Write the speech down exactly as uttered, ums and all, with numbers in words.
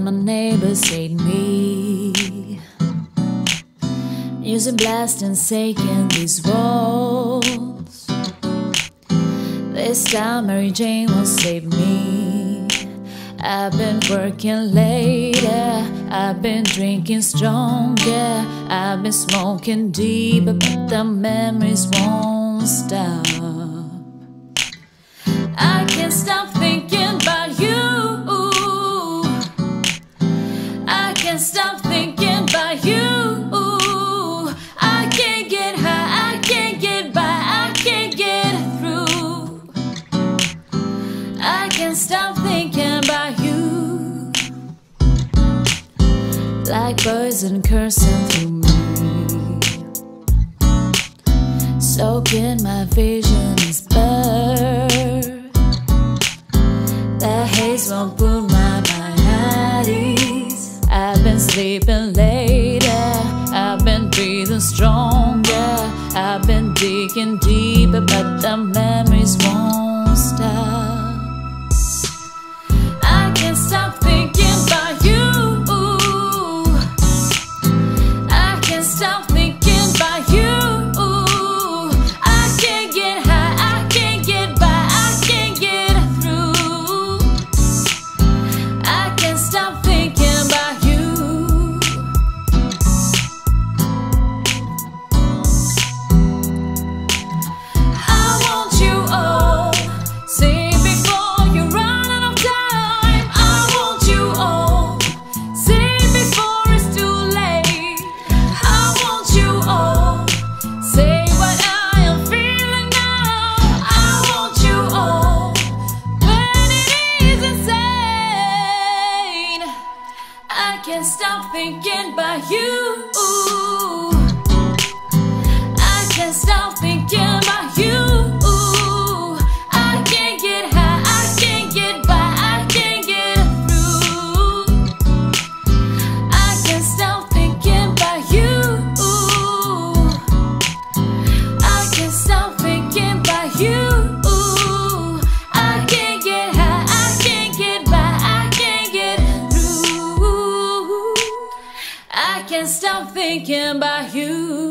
my neighbors hate me. Music blasting, shaking these walls. This time Mary Jane will save me. I've been working later, I've been drinking stronger, I've been smoking deeper, but the memories won't stop. I can't stop thinking about you. I can't stop thinking about you. I can't get high, I can't get by, I can't get through. I can't stop thinking about you. Like poison coursing through me, soaking my vision is burned. The haze won't put my mind at ease. I've been sleeping later, I've been breathing stronger, I've been digging deeper, but the memories won't stop. I can't stop thinking about you. I can't stop thinking about you. I can't get high, I can't get by, I can't get through. I can't stop thinking about you. I want you all, say before you run out of time. I want you all, say before it's too late. I want you all, say what I am feeling now. I want you all, when it is insane. I can't stop thinking about you. I can't stop thinking about you. I can't get high, I can't get by, I can't get through. I can't stop thinking about you. I can't stop thinking about you. I can't get high, I can't get by, I can't get through. I can't stop thinking about you.